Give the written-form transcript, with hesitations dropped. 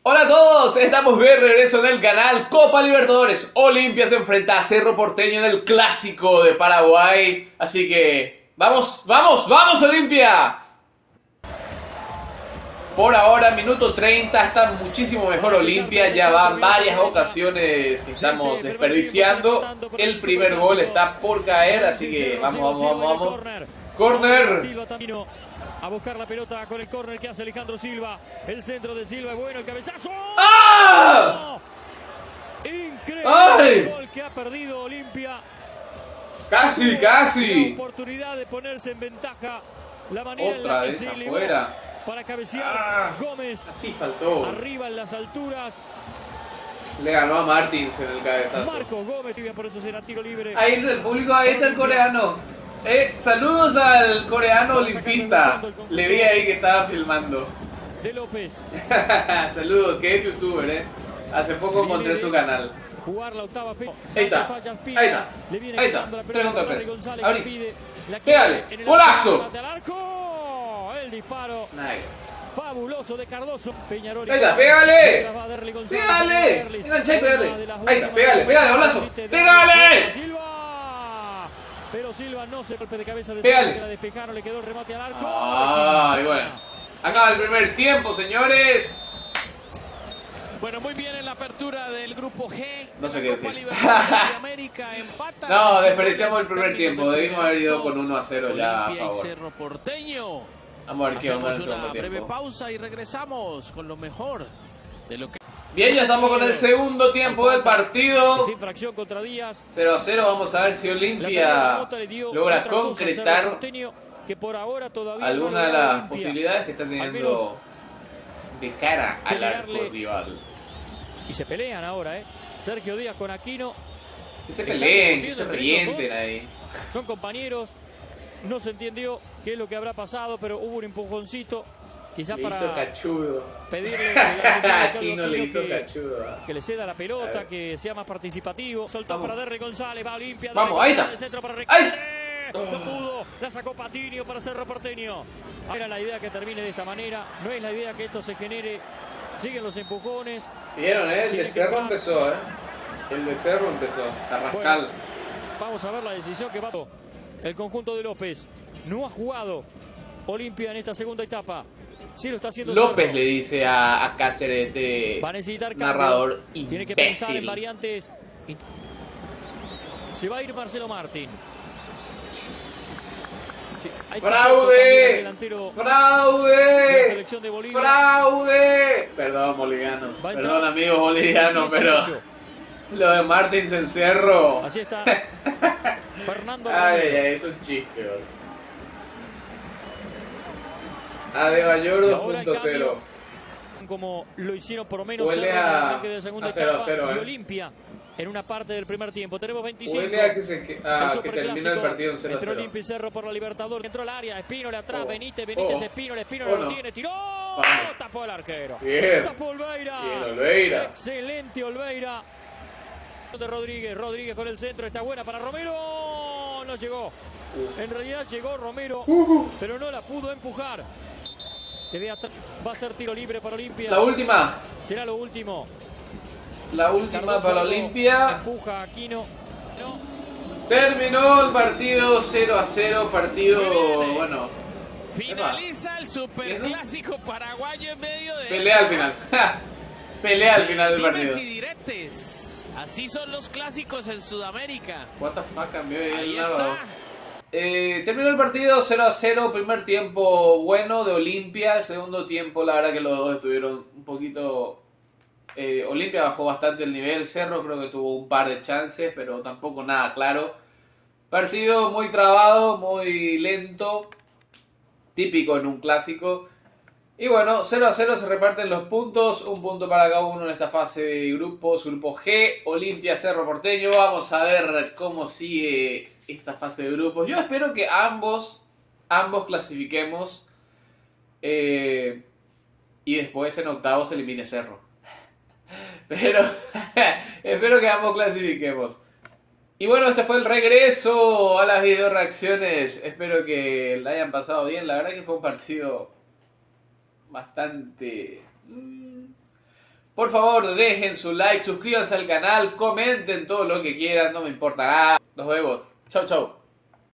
Hola a todos, estamos de regreso en el canal Copa Libertadores. Olimpia se enfrenta a Cerro Porteño en el Clásico de Paraguay. Así que, ¡vamos, vamos, vamos Olimpia! Por ahora, minuto 30, está muchísimo mejor Olimpia. Ya van varias ocasiones que estamos desperdiciando. El primer gol está por caer, así que vamos, vamos, vamos, vamos. ¡Corner! A buscar la pelota con el córner que hace Alejandro Silva. El centro de Silva es bueno, el cabezazo. ¡Ah! Increíble. ¡Ay! El gol que ha perdido Olimpia. Casi, casi. La oportunidad de ponerse en ventaja. La manera Otra en vez la que se afuera. Para cabecear Gómez. Así faltó. Arriba en las alturas. Le ganó a Martins en el cabezazo. Marcos Gómez, por eso será tiro libre. Ahí entre el público, ahí está el coreano. Saludos al coreano olimpista. Le vi ahí que estaba filmando. De López. Saludos, que es youtuber, Hace poco encontré su canal. Jugar la octava fecha. Ahí está. Ahí está. Ahí está. 3 contra 3. Abrí. Pégale. ¡Golazo! El disparo. Nice. Fabuloso de Cardoso. Peñarol. Ahí está, pégale. Pégale. Engancha y pégale. Ahí está, pégale, pégale, golazo. ¡Pégale! Pero Silva no se golpe de cabeza de Pégale. Silva, la despejaron, le quedó el remate al arco. Ay, bueno. Acaba el primer tiempo, señores. Bueno, muy bien en la apertura del grupo G. No sé qué decir. Empata. No, desperdiciamos el primer tiempo. Debimos haber ido con 1-0 ya a favor. Cerro Porteño. Vamos a ver qué onda en el Hacemos segundo una breve tiempo. pausa y regresamos con lo mejor de lo que... Bien, ya estamos con el segundo tiempo del partido. Sin fracción contra Díaz. 0-0. Vamos a ver si Olimpia logra concretar que por ahora todavía alguna de las posibilidades que está teniendo de cara al arco generarle. rival. Y se pelean ahora, Sergio Díaz con Aquino. Que se peleen, que se revienten ahí. Son compañeros. No se entendió qué es lo que habrá pasado, pero hubo un empujoncito. Quizás Le para hizo cachudo. pedirle Aquino le hizo cachudo. que le ceda la pelota, que sea más participativo. Soltó Vamos. para Derry González, va Olimpia. Vamos, ahí está. Centro para ¡Ay! No pudo, la sacó Patiño para Cerro Porteño. Era la idea que termine de esta manera. No es la idea que esto se genere. Siguen los empujones. Vieron, el de Cerro empezó, El de Cerro empezó. Carrascal. Bueno, vamos a ver la decisión que va el conjunto de López. No ha jugado Olimpia en esta segunda etapa. Sí lo está haciendo López Cerro. le dice a Cáceres, Va a necesitar narrador cambios. Tiene que pensar en imbécil. variantes. Se va a ir Marcelo Martín. Sí, hay que ¡Fraude! delantero de la ¡Fraude! selección de Bolivia. ¡Fraude! Perdón, bolivianos. Va a entrar. Perdón, amigos bolivianos, pero 18. lo de Martins en Cerro. Así está. Fernando Ay, Romero. ay, es un chiste, bro. Adebayor Y ahora, en 2.0. cambio, como lo hicieron por lo menos Huele Cerro en el a arranque de la segunda 0 a etapa 0, y Olimpia en una parte del primer tiempo. Tenemos 25. Huele a que, que El termina el superclásico partido en 0 a entre 0. Olimpia y Cerro por la Libertadores. Entró al área, Espínol atrás, Oh. Benítez, Oh. Espínol Oh, lo no. tiene, tiró, Vamos. tapó el arquero. Bien. Tapó Olveira. Bien, Olveira. Excelente Olveira. De Rodríguez con el centro, está buena para Romero. No llegó. En realidad llegó Romero, pero no la pudo empujar. Va a ser tiro libre para Olimpia. La última. Será lo último. La última Cardoso para Olimpia. Empuja a Aquino. No. Terminó el partido 0 a 0. Partido, bueno, Finaliza el superclásico paraguayo en medio de... pelea al final. Pelea al final del dimes partido. y diretes. Así son los clásicos en Sudamérica. What the fuck, cambió ahí Ahí el narrador. está. Terminó el partido 0 a 0. Primer tiempo bueno de Olimpia. Segundo tiempo, la verdad que los dos estuvieron un poquito. Olimpia bajó bastante el nivel. Cerro creo que tuvo un par de chances, pero tampoco nada claro. Partido muy trabado, muy lento. Típico en un clásico. Y bueno, 0 a 0 se reparten los puntos. Un punto para cada uno en esta fase de grupos. Grupo G, Olimpia, Cerro Porteño. Vamos a ver cómo sigue esta fase de grupos. Yo espero que ambos clasifiquemos. Y después en octavos se elimine Cerro. Pero espero que ambos clasifiquemos. Y bueno, este fue el regreso a las video reacciones. Espero que la hayan pasado bien. La verdad que fue un partido bastante Por favor, dejen su like, suscríbanse al canal, comenten todo lo que quieran, no me importa nada. Nos vemos. Chau, chau.